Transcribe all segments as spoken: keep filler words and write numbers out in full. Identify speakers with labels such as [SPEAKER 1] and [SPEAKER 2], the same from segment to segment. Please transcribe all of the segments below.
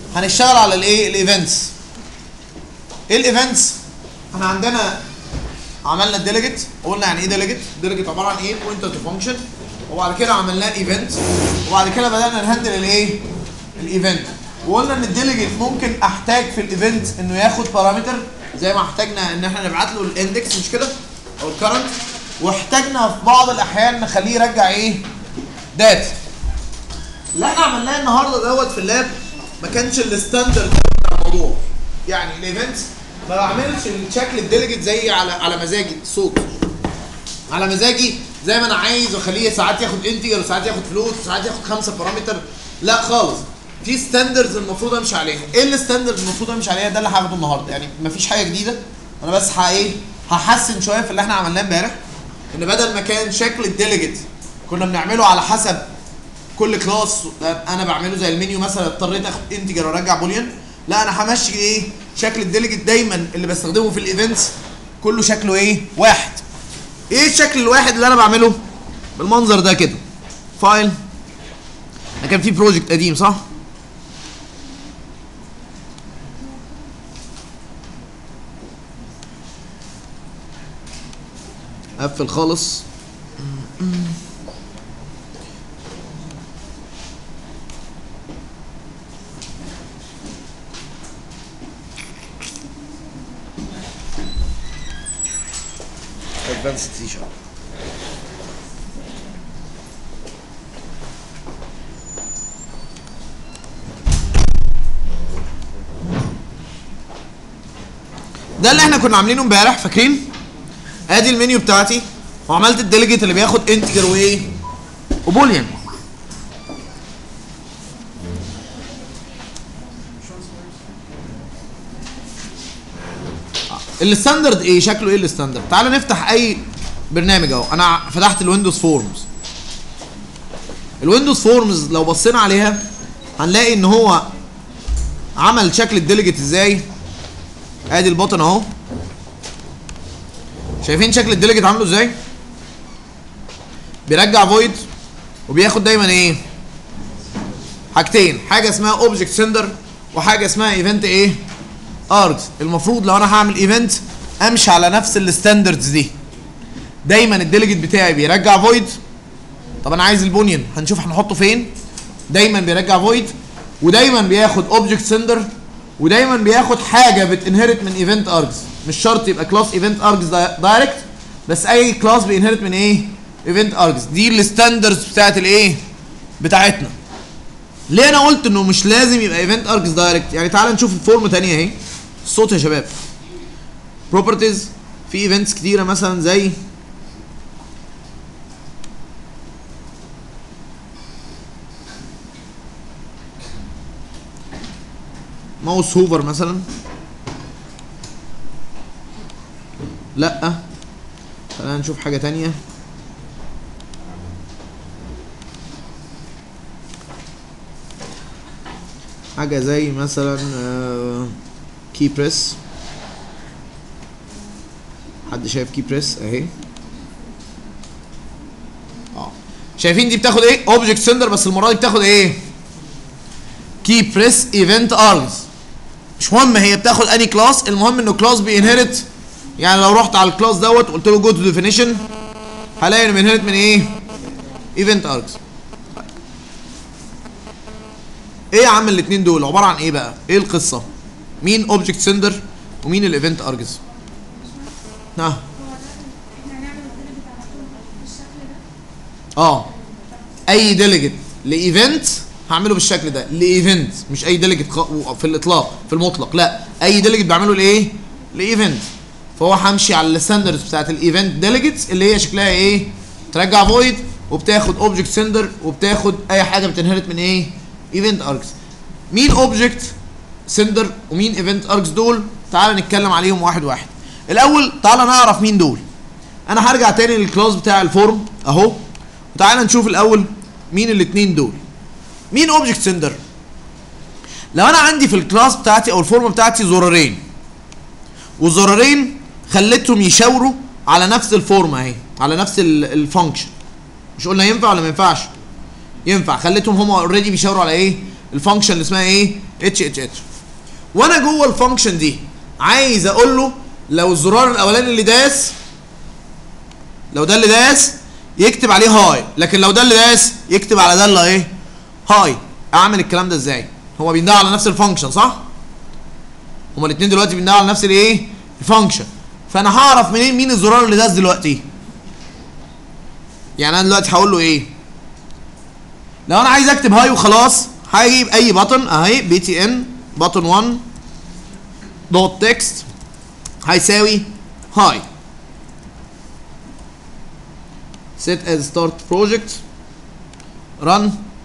[SPEAKER 1] هنشتغل على الايه؟ الايفنتس. ايه الايفنتس؟ احنا عندنا عملنا الديليجيت، قلنا يعني ايه ديليجيت؟ ديليجيت عباره عن ايه؟ بوينتر تو فانكشن، وبعد كده عملناه ايفنت، وبعد كده بدانا نهندل الايه؟ الايفنت. وقلنا ان الديليجيت ممكن احتاج في الايفنت انه ياخد بارامتر زي ما احتاجنا ان احنا نبعت له الاندكس مش كده؟ او الكرنت، واحتاجنا في بعض الاحيان نخليه يرجع ايه؟ داتا. اللي احنا عملناه النهارده دوت في اللاب ما كانش الستاندرد بتاع الموضوع. يعني الايفنت ما بعملش الشكل الديليجيت زي على على مزاجي الصوت. على مزاجي زي ما انا عايز واخليه ساعات ياخد انتجر وساعات ياخد فلوت وساعات ياخد خمسه بارامتر. لا خالص. في ستاندردز المفروض امشي عليها. ايه الستاندردز المفروض امشي عليها؟ ده اللي هاخده النهارده. يعني مفيش حاجه جديده. انا بس ه ايه؟ هحسن شويه في اللي احنا عملناه امبارح. ان بدل ما كان شكل الديليجيت كنا بنعمله على حسب كل كلاس انا بعمله زي المنيو مثلا اضطريت اخد انتجر وارجع بوليان، لا انا همشي ايه؟ شكل الديليجيت دايما اللي بستخدمه في الايفنتس كله شكله ايه؟ واحد. ايه الشكل الواحد اللي انا بعمله؟ بالمنظر ده كده. فايل. ده كان في بروجكت قديم صح؟ قفل خالص. advanced C sharp. ده اللي احنا كنا عاملينه امبارح فاكرين؟ ادي المنيو بتاعتي وعملت الديليجيت اللي بياخد انتجر وايه؟ وبوليان. الستاندرد ايه؟ شكله ايه الستاندرد؟ تعال نفتح اي برنامج اهو. انا فتحت الويندوز فورمز. الويندوز فورمز لو بصينا عليها هنلاقي ان هو عمل شكل الديليجيت ازاي؟ ادي البطن اهو. شايفين شكل الديليجيت عامله ازاي؟ بيرجع فويد وبياخد دايما ايه؟ حاجتين، حاجه اسمها اوبجكت سندر وحاجه اسمها ايفنت ايه؟ ارجز. المفروض لو انا هعمل ايفنت امشي على نفس الستاندردز دي. دايما الديليجيت بتاعي بيرجع فويد. طب انا عايز البونيان هنشوف هنحطه فين. دايما بيرجع فويد ودايما بياخد اوبجكت سندر ودايما بياخد حاجه بتنهرت من ايفنت ارجز. مش شرط يبقى كلاس ايفنت ارجز دايركت، بس اي كلاس بينهرت من ايه؟ ايفنت ارجز. دي الستاندردز بتاعت الايه؟ بتاعتنا. ليه انا قلت انه مش لازم يبقى ايفنت ارجز دايركت؟ يعني تعال نشوف الفورم ثانيه اهي. الصوت يا شباب. بروبرتيز في ايفنتس كتيره مثلا زي ماوس هوفر مثلا. لا خلينا نشوف حاجه تانية. حاجه زي مثلا كي بريس. حد شايف كي بريس اهي؟ اه شايفين دي بتاخد ايه؟ اوبجكت سندر، بس المره دي بتاخد ايه؟ كي بريس ايفنت ارجز. مش مهم هي بتاخد اني كلاس، المهم انه كلاس بينهرت. يعني لو رحت على الكلاس دوت وقلت له جو تو ديفينيشن هلاقي انه بينهرت من ايه؟ ايفنت ارجز. ايه يا عم الاثنين دول عباره عن ايه بقى؟ ايه القصه؟ مين اوبجكت سندر ومين الايفنت ارجز؟ ها اه اي ديليجيت لايفنت هعمله بالشكل ده. لايفنت، مش اي ديليجيت في الاطلاق في المطلق، لا اي ديليجيت بعمله لايه؟ لايفنت. فهو همشي على الستاندردز بتاعت الايفنت ديليجيتس اللي هي شكلها ايه؟ ترجع فويد وبتاخد اوبجكت سندر وبتاخد اي حاجه بتنهرت من ايه؟ ايفنت ارجز. مين اوبجكت سندر ومين ايفنت ارجز دول؟ تعال نتكلم عليهم واحد واحد. الاول تعال نعرف مين دول. انا هرجع تاني للكلاس بتاع الفورم اهو، وتعال نشوف الاول مين الاثنين دول. مين اوبجكت سندر؟ لو انا عندي في الكلاس بتاعتي او الفورم بتاعتي زرارين، والزرارين خليتهم يشاوروا على نفس الفورم اهي، على نفس الفانكشن. مش قلنا ينفع ولا ما ينفعش؟ ينفع. خليتهم هم اوريدي بيشاوروا على ايه؟ الفانكشن اللي اسمها ايه؟ اتش اتش اتش. وانا جوه الفانكشن دي عايز اقول له لو الزرار الاولاني اللي داس، لو ده اللي داس يكتب عليه هاي، لكن لو ده اللي داس يكتب على ده اللي ايه؟ هاي. اعمل الكلام ده ازاي؟ هو بيندهوا على نفس الفانكشن صح؟ هما الاثنين دلوقتي بيندهوا على نفس الايه؟ الفانكشن. فانا هعرف منين مين الزرار اللي داس دلوقتي؟ يعني انا دلوقتي هقول له ايه؟ لو انا عايز اكتب هاي وخلاص هجيب اي بطن اهي بي تي ان بطن واحد دوت تكست هيساوي هاي. set as start project run.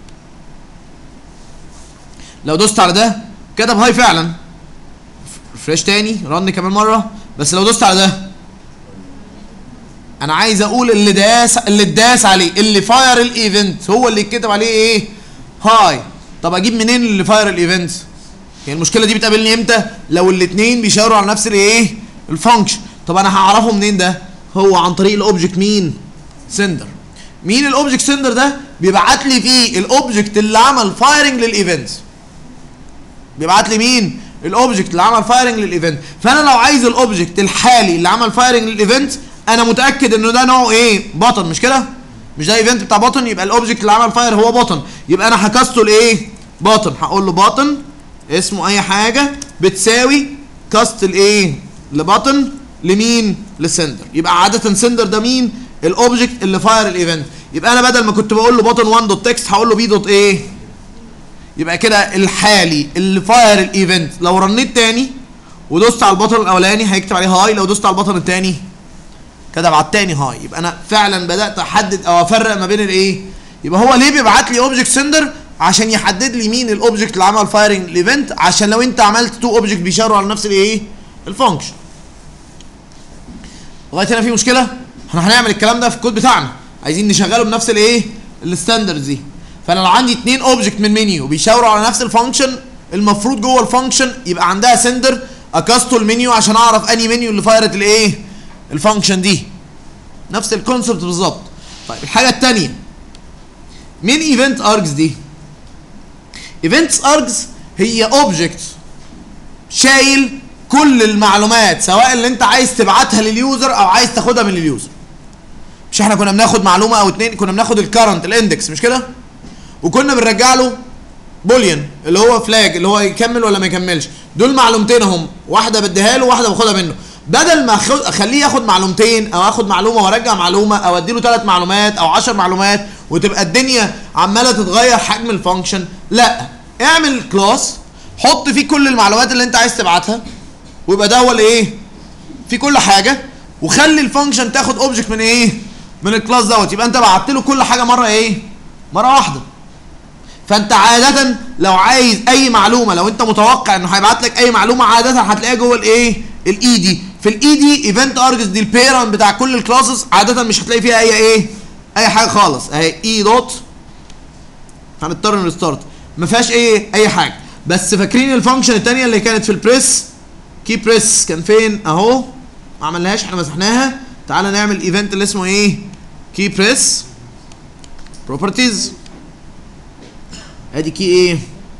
[SPEAKER 1] لو دوست على ده كتب هاي فعلا، ريفريش تاني رن كمان مره. بس لو دوست على ده انا عايز اقول اللي داس اللي اتداس عليه اللي فاير الايفنت هو اللي يتكتب عليه ايه؟ هاي. طب اجيب منين اللي فاير الايفنت؟ يعني المشكله دي بتقابلني امتى؟ لو الاثنين بيشاوروا على نفس الايه؟ الفانكشن. طب انا هعرفه منين ده؟ هو عن طريق الاوبجكت مين؟ سندر. مين الاوبجكت سندر ده؟ بيبعت لي فيه الاوبجكت اللي عمل فايرنج للايفنت. بيبعت لي مين؟ الاوبجكت اللي عمل فايرنج للايفنت. فانا لو عايز الاوبجكت الحالي اللي عمل فايرنج للايفنت انا متاكد انه ده نوعه ايه؟ بطن، مش كده؟ مش ده ايفنت بتاع بطن، يبقى الاوبجكت اللي عمل فاير هو بطن. يبقى انا هكسته لايه؟ بطن. هقول له بطن اسمه اي حاجه بتساوي كاست الايه؟ لبطن لمين؟ للسندر. يبقى عاده سندر ده مين؟ الاوبجكت اللي فاير الايفنت. يبقى انا بدل ما كنت بقول له بطن واحد دوت تكست هقول له بي دوت ايه؟ يبقى كده الحالي اللي فاير الايفنت لو رنيت تاني ودوست على البطن الاولاني هيكتب عليه هاي، لو دوست على البطن الثاني كتب على الثاني هاي. يبقى انا فعلا بدات احدد او افرق ما بين الايه؟ يبقى هو ليه بيبعت لي اوبجكت سندر؟ عشان يحدد لي مين الاوبجكت اللي عمل فايرنج الايفنت، عشان لو انت عملت تو اوبجكت بيشاروا على نفس الايه؟ الفانكشن. لغايه هنا في مشكله؟ احنا هنعمل الكلام ده في الكود بتاعنا، عايزين نشغله بنفس الايه؟ الستاندردز دي. فانا لو عندي اثنين اوبجكت من منيو بيشاوروا على نفس الفانكشن، المفروض جوه الفانكشن يبقى عندها سندر اكاستو المنيو عشان اعرف انهي منيو اللي فايرت الايه؟ الفانكشن دي. نفس الكونسبت بالظبط. طيب الحاجه الثانيه مين ايفنت ارجز دي؟ ايفنتس ارجز هي اوبجكت شايل كل المعلومات سواء اللي انت عايز تبعتها لليوزر او عايز تاخدها من اليوزر. مش احنا كنا بناخد معلومه او اتنين، كنا بناخد الكرنت الاندكس مش كده؟ وكنا بنرجع له بوليان اللي هو فلاج اللي هو يكمل ولا ما يكملش. دول معلومتين اهم، واحده بديها له وواحده باخدها منه. بدل ما اخليه ياخد معلومتين او اخد معلومه وارجع معلومه او اديله ثلاث معلومات او عشر معلومات وتبقى الدنيا عماله تتغير حجم الفانكشن، لا، اعمل كلاس حط فيه كل المعلومات اللي انت عايز تبعتها ويبقى ده هو الايه؟ في كل حاجه، وخلي الفانكشن تاخد اوبجكت من ايه؟ من الكلاس دوت. يبقى انت بعت له كل حاجه مره ايه؟ مره واحده. فانت عاده لو عايز اي معلومه، لو انت متوقع انه هيبعت لك اي معلومه عاده هتلاقيها جوه الايه؟ الاي دي. في الاي دي ايفنت ارجز دي البيرنت بتاع كل الكلاسز، عاده مش هتلاقي فيها اي ايه؟ اي حاجه خالص. اهي اي دوت هنضطر نريستارت ما فيهاش ايه؟ اي حاجه. بس فاكرين الفانكشن الثانيه اللي كانت في البريس؟ كي بريس كان فين؟ اهو ما عملناهاش، احنا مسحناها. تعالى نعمل ايفنت اللي اسمه ايه؟ كي بريس بروبرتيز. ادي كي ايه؟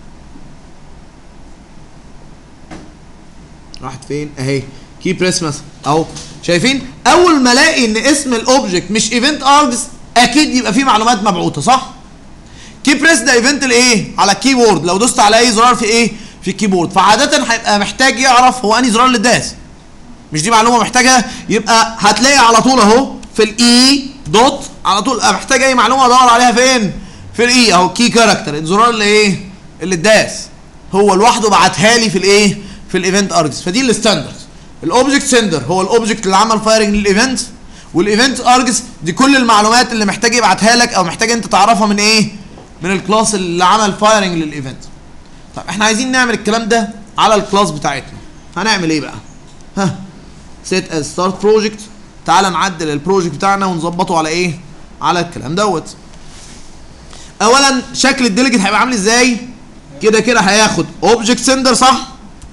[SPEAKER 1] راحت فين؟ اهي كي بريس مثلا اهو. شايفين؟ اول ما الاقي ان اسم الاوبجكت مش ايفنت ارجز اكيد يبقى فيه معلومات مبعوثه صح؟ كي بريس ده ايفنت الايه؟ على الكيبورد، لو دوست على اي زرار في ايه؟ في الكيبورد، فعاده هيبقى محتاج يعرف هو انهي زرار اللي اتداس. مش دي معلومه محتاجها؟ يبقى هتلاقي على طول اهو في الاي دوت على طول محتاج اي معلومه ادور عليها فين؟ في الاي اهو كي كاركتر، الزرار اللي ايه؟ اللي اتداس هو لوحده بعتها لي في الايه؟ في الايفنت ارجز. فدي الستاندرد. الاوبجكت سندر هو الاوبجكت اللي عمل فايرنج للايفنت، والايفنت ارجز دي كل المعلومات اللي محتاج يبعتها لك او محتاج انت تعرفها من ايه؟ من الكلاس اللي عمل فايرنج للايفنت. طب احنا عايزين نعمل الكلام ده على الكلاس بتاعتنا. هنعمل ايه بقى؟ ها set as start project. تعال نعدل البروجكت بتاعنا ونظبطه على ايه؟ على الكلام دوت. اولا شكل الديليجيت هيبقى عامل ازاي؟ كده كده هياخد اوبجكت سندر صح؟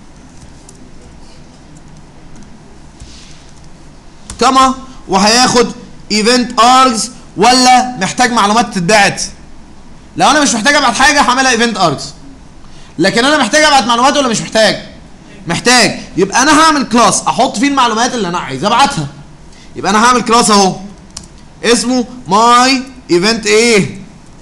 [SPEAKER 1] كما وهياخد ايفنت ارجز، ولا محتاج معلومات تتبعت؟ لو انا مش محتاج ابعت حاجه هعملها ايفنت ارجز. لكن انا محتاج ابعت معلومات ولا مش محتاج؟ محتاج. يبقى انا هعمل كلاس احط فيه المعلومات اللي انا عايز ابعتها. يبقى انا هعمل كلاس اهو اسمه ماي ايفنت ايه؟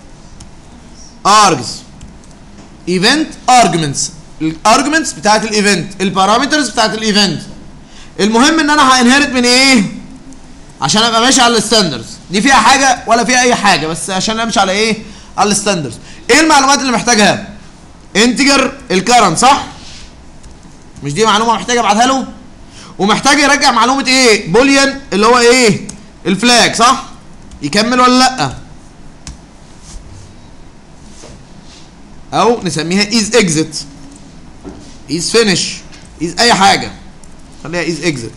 [SPEAKER 1] ارجز. ايفنت ارجمنتس، الارجمنتس بتاعت الايفنت، البارامترز بتاعت الايفنت. المهم ان انا هانهرت من ايه؟ عشان ابقى ماشي على الستاندرز. دي فيها حاجه ولا فيها اي حاجه، بس عشان امشي على ايه؟ على الستاندرز. ايه المعلومات اللي محتاجها؟ انتجر الكرنت صح؟ مش دي معلومه محتاج ابعتها له؟ ومحتاج يرجع معلومه ايه؟ بوليان اللي هو ايه؟ الفلاج صح؟ يكمل ولا لا؟ او نسميها از اكزيت، از فينيش، از اي حاجه، خليها از اكزيت.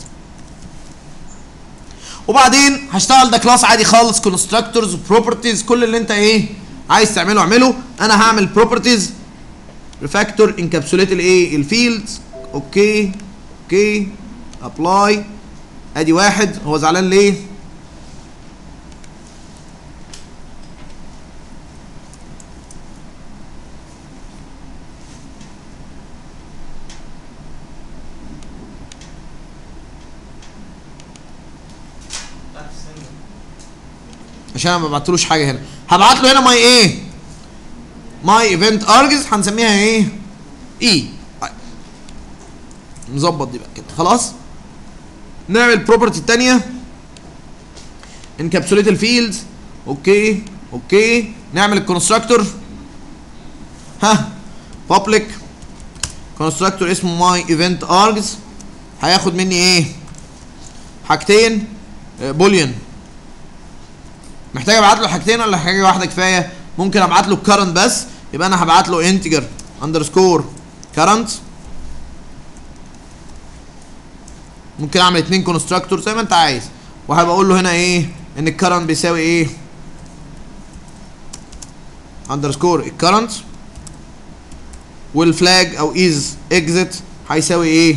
[SPEAKER 1] وبعدين هشتغل ده كلاس عادي خالص، كونستراكتورز وبروبرتيز، كل اللي انت ايه عايز تعمله اعمله. انا هعمل بروبرتيز ريفاكتور انكابسوليت الايه؟ الفيلدز. اوكي اوكي ابلاي. ادي واحد. هو زعلان ليه؟ عشان انا ما بعتلوش حاجه هنا. هبعت له هنا ماي ايه؟ ماي ايفنت ارجز، هنسميها ايه؟ اي. نظبط دي بقى كده خلاص. نعمل بروبرتي الثانيه انكابسوليت الفيلدز. اوكي اوكي نعمل الكونستراكتور ها بابليك كونستراكتور اسمه ماي ايفنت ارجز. هياخد مني ايه؟ حاجتين بوليان. محتاج ابعت له حاجتين ولا حاجه واحده كفايه؟ ممكن ابعت له الكرنت بس، يبقى انا هبعت له انتجر اندرسكور كرنت. ممكن اعمل اتنين كونستراكتور زي ما انت عايز، وهبقى اقول له هنا ايه؟ ان الكرنت بيساوي ايه؟ اندرسكور الكرنت، والفلاج او از اكزيت هيساوي ايه؟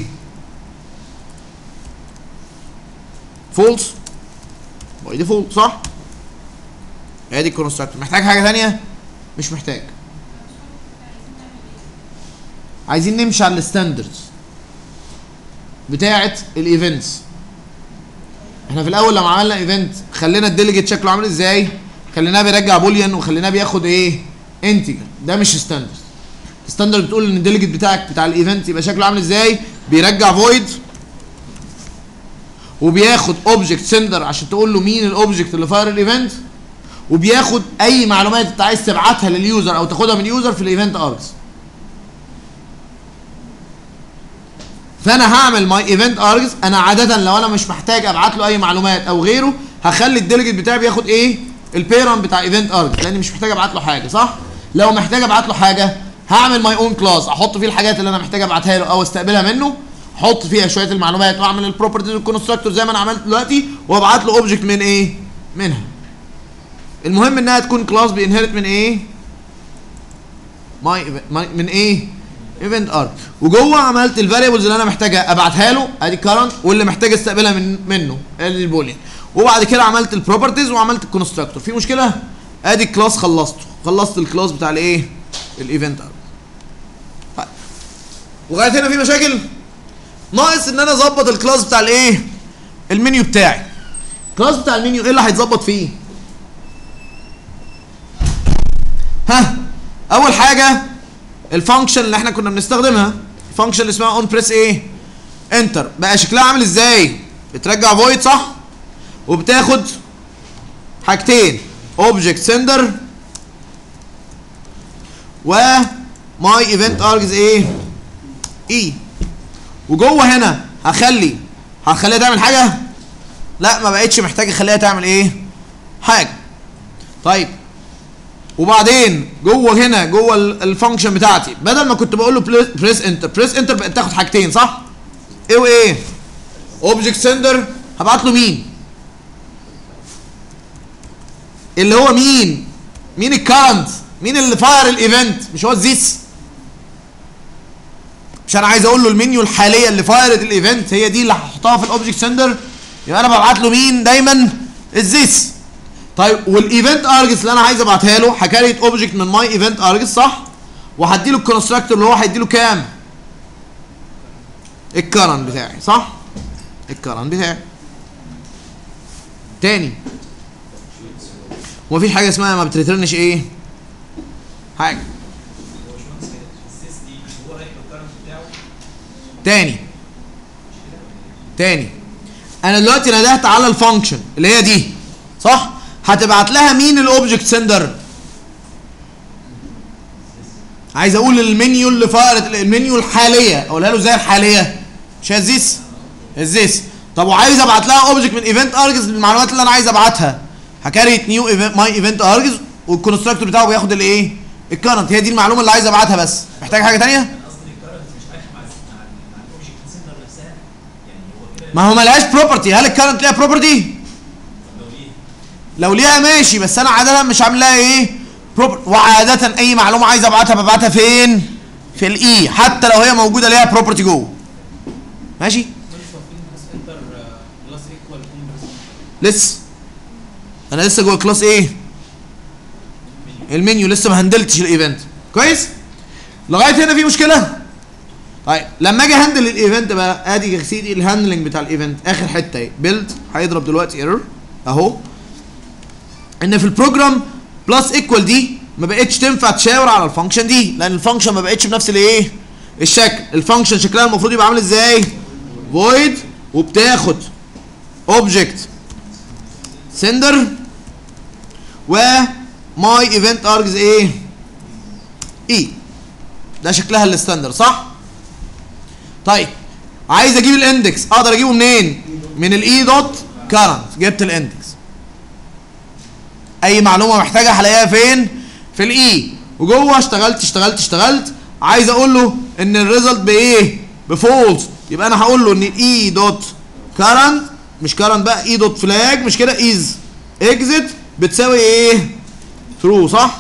[SPEAKER 1] فولس باي ديفولت صح؟ ادي الكونستراكتور. محتاج حاجه ثانيه؟ مش محتاج. عايزين نمشي على الستاندردز بتاعه الايفنتس. احنا في الاول لما عملنا ايفنت خلينا الديليجيت شكله عامل ازاي؟ خليناه بيرجع بوليان وخليناه بياخد ايه؟ انتجر. ده مش ستاندرد. الستاندرد بتقول ان الديليجيت بتاعك بتاع الايفنت يبقى شكله عامل ازاي؟ بيرجع فويد وبياخد اوبجكت سندر عشان تقول له مين الاوبجكت اللي فاير الايفنت، وبياخد اي معلومات انت عايز تبعتها لليوزر او تاخدها من اليوزر في الايفنت ارجز. فانا هعمل ماي ايفنت ارجز. انا عاده لو انا مش محتاج ابعت له اي معلومات او غيره هخلي الديليجيت بتاعي بياخد ايه؟ البيرنت بتاع ايفنت ارجز، لاني مش محتاج ابعت له حاجه صح؟ لو محتاج ابعت له حاجه هعمل ماي اون كلاس احط فيه الحاجات اللي انا محتاج ابعتها له او استقبلها منه، احط فيها شويه المعلومات واعمل البروبرتيز والكونستراكتور زي ما انا عملت دلوقتي، وابعت له اوبجكت من ايه؟ منها. المهم انها تكون كلاس بينهرت من ايه؟ ماي من ايه؟ ايفنت ارج. وجوه عملت الفاريبلز اللي انا محتاجها ابعتها له ادي كارنت، واللي محتاج استقبلها من منه ادي البوليان. وبعد كده عملت البروبرتيز وعملت الكونستراكتور. في مشكله؟ ادي الكلاس خلصته، خلصت الكلاس بتاع الايه؟ الايفنت ارج. طيب لغايه هنا في مشاكل؟ ناقص ان انا اظبط الكلاس بتاع الايه؟ المنيو بتاعي. الكلاس بتاع المنيو ايه اللي هيتظبط فيه؟ ها اول حاجه الفانكشن اللي احنا كنا بنستخدمها، الفانكشن اللي اسمها اون بريس ايه؟ انتر. بقى شكلها عامل ازاي؟ بترجع فويد صح؟ وبتاخد حاجتين اوبجكت سندر و ماي ايفنت ارجز ايه؟ اي. وجوه هنا هخلي هخليها تعمل حاجه؟ لا ما بقتش محتاج اخليها تعمل ايه؟ حاجه. طيب وبعدين جوه هنا جوه الفانكشن بتاعتي بدل ما كنت بقول له بريس انتر، بريس انتر بقت تاخد حاجتين صح؟ ايه وايه؟ اوبجكت سندر هبعت له مين؟ اللي هو مين؟ مين الكارنت؟ مين اللي فاير الايفنت؟ مش هو الزيس؟ مش انا عايز اقول له المنيو الحاليه اللي فايرت الايفنت هي دي اللي هحطها في الاوبجكت سندر؟ يبقى انا ببعت له مين دايما؟ الزيس. طيب والايفنت ارجس اللي انا عايز ابعتها له هكريت اوبجكت من ماي ايفنت ارجس صح؟ وهدي له الكونستراكتور اللي هو هيدي له كام؟ الكرنت بتاعي صح؟ الكرنت بتاعي. تاني ومفيش حاجه اسمها ما بتريترنش ايه؟ حاجه. تاني تاني انا دلوقتي ندهت على الفانكشن اللي هي دي صح؟ هتبعت لها مين الاوبجكت سندر؟ عايز اقول المنيو اللي فقرت المنيو الحاليه اقولها له زي الحاليه مش هزيس هزيس. طب وعايز ابعت لها اوبجكت من ايفنت ارجز بالمعلومات اللي انا عايز ابعتها هكريت نيو ماي ايفنت ارجز والكونستراكتور بتاعه بياخد الايه؟ الكرنت. هي دي المعلومه اللي عايز ابعتها بس. محتاج حاجه ثانيه؟ ما هو ملهاش بروبرتي. هل الكرنت ليها بروبرتي؟ لو ليها ماشي بس انا عاده مش عامل لها ايه؟ بروبرتي. وعاده اي معلومه عايز ابعتها ببعتها فين؟ في الاي حتى لو هي موجوده ليها بروبرتي جوه. ماشي؟ لسه انا لسه جوه كلاس ايه؟ المنيو لسه ما هندلتش الايفنت. كويس؟ لغايه هنا في مشكله؟ طيب لما اجي هندل الايفنت بقى ادي يا سيدي الهاندلنج بتاع الايفنت اخر حته اهي بيلد هيضرب دلوقتي ايرور اهو ان في البروجرام بلس ايكوال دي ما بقتش تنفع تشاور على الفانكشن دي لان الفانكشن ما بقتش بنفس الايه؟ الشكل. الفانكشن شكلها المفروض يبقى عامل ازاي؟ فويد وبتاخد اوبجكت سندر و ماي ايفنت ارجز ايه؟ اي. ده شكلها الستاندر صح؟ طيب عايز اجيب الاندكس اقدر اجيبه منين؟ من الاي دوت كارنت. جبت الاندكس. اي معلومه محتاجها هلاقيها فين؟ في الاي. وجوه اشتغلت اشتغلت اشتغلت عايز اقول له ان الريزلت بايه؟ بفولس. يبقى انا هقول له ان الاي دوت كارنت مش كارنت بقى اي دوت فلاج مش كده از اكزيت بتساوي ايه؟ ترو صح؟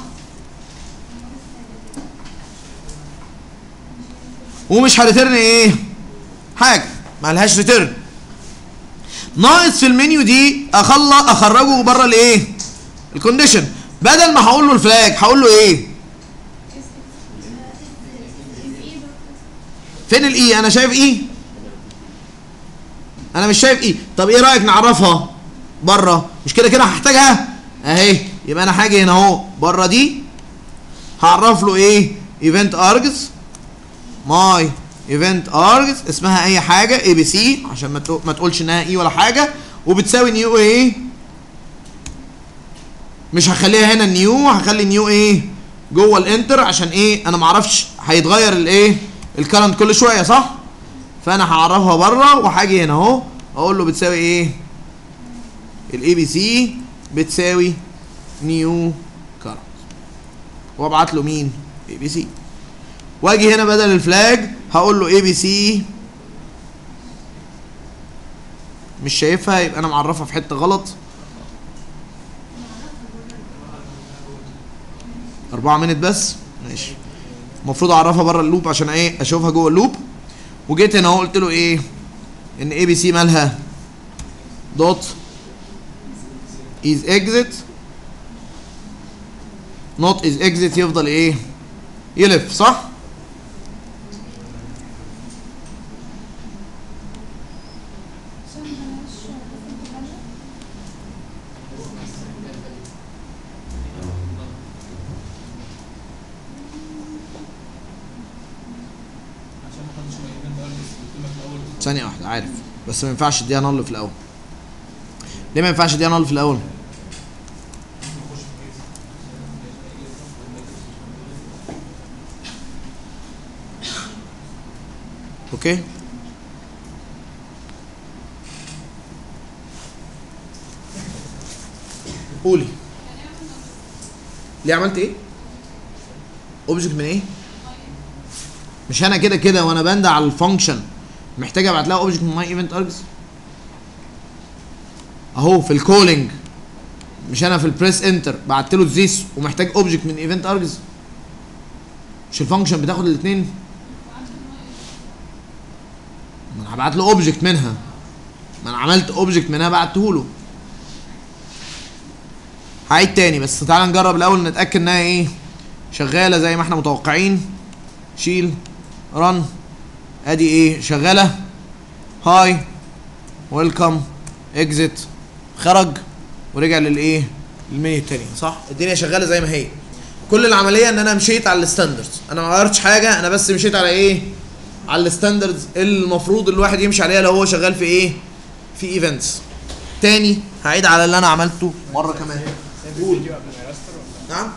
[SPEAKER 1] ومش هريترن ايه؟ حاجه ما لهاش ريترن. ناقص في المنيو دي اخلص اخرجه بره الايه؟ الكونديشن. بدل ما هقول له الفلاج هقول له ايه؟ فين الاي؟ انا شايف اي؟ انا مش شايف اي. طب ايه رايك نعرفها بره؟ مش كده كده هحتاجها اهي. يبقى انا هاجي هنا اهو بره دي هعرف له ايه؟ ايفنت ارجز ماي ايفنت ارجز اسمها اي حاجه اي بي سي عشان ما ما تقولش انها اي ولا حاجه وبتساوي نيو ايه؟ مش هخليها هنا نيو هخلي نيو ايه؟ جوه الانتر عشان ايه؟ انا ما اعرفش هيتغير الايه؟ الكرنت كل شويه صح؟ فانا هعرفها بره وهاجي هنا اهو اقول له بتساوي ايه؟ الاي بي سي بتساوي نيو كرنت وابعت له مين؟ اي بي سي. واجي هنا بدل الفلاج هقول له اي بي سي مش شايفها يبقى انا معرفها في حته غلط. أربعة منت بس ماشي. المفروض اعرفها بره اللوب عشان ايه؟ اشوفها جوه اللوب. وجيت هنا اهو قلت له ايه؟ ان اي بي سي مالها؟ دوت از اكزيت نوت از اكزيت يفضل ايه؟ يلف صح؟ ثانية واحدة عارف بس ما ينفعش اديها نل في الأول. ليه ما ينفعش اديها نل في الأول؟ اوكي قولي ليه عملت ايه؟ اوبجكت من ايه؟ مش انا كده كده وانا بندع على الفانكشن محتاج ابعت لها اوبجكت من ماي ايفنت ارجز اهو في الكولينج. مش انا في البريس انتر بعت له ذيس ومحتاج اوبجكت من ايفنت ارجز. مش الفانكشن بتاخد الاثنين؟ ما انا هبعت له اوبجكت منها. ما انا عملت اوبجكت منها بعته له. هعيد تاني بس تعالى نجرب الاول نتاكد انها ايه؟ شغاله زي ما احنا متوقعين، شيل رن، ادي ايه شغاله، هاي ويلكم اكزيت، خرج ورجع للايه للمنيو التاني. صح؟ الدنيا شغاله زي ما هي. كل العمليه ان انا مشيت على الستاندردز، انا ما غيرتش حاجه، انا بس مشيت على ايه؟ على الستاندردز المفروض الواحد يمشي عليها لو هو شغال في ايه؟ في ايفنتس. تاني هعيد على اللي انا عملته مره كمان. قول. نعم؟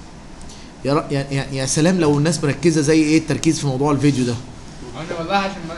[SPEAKER 1] يا, ر... يا يا يا سلام لو الناس مركزه زي ايه التركيز في موضوع الفيديو ده.
[SPEAKER 2] انا والله عشان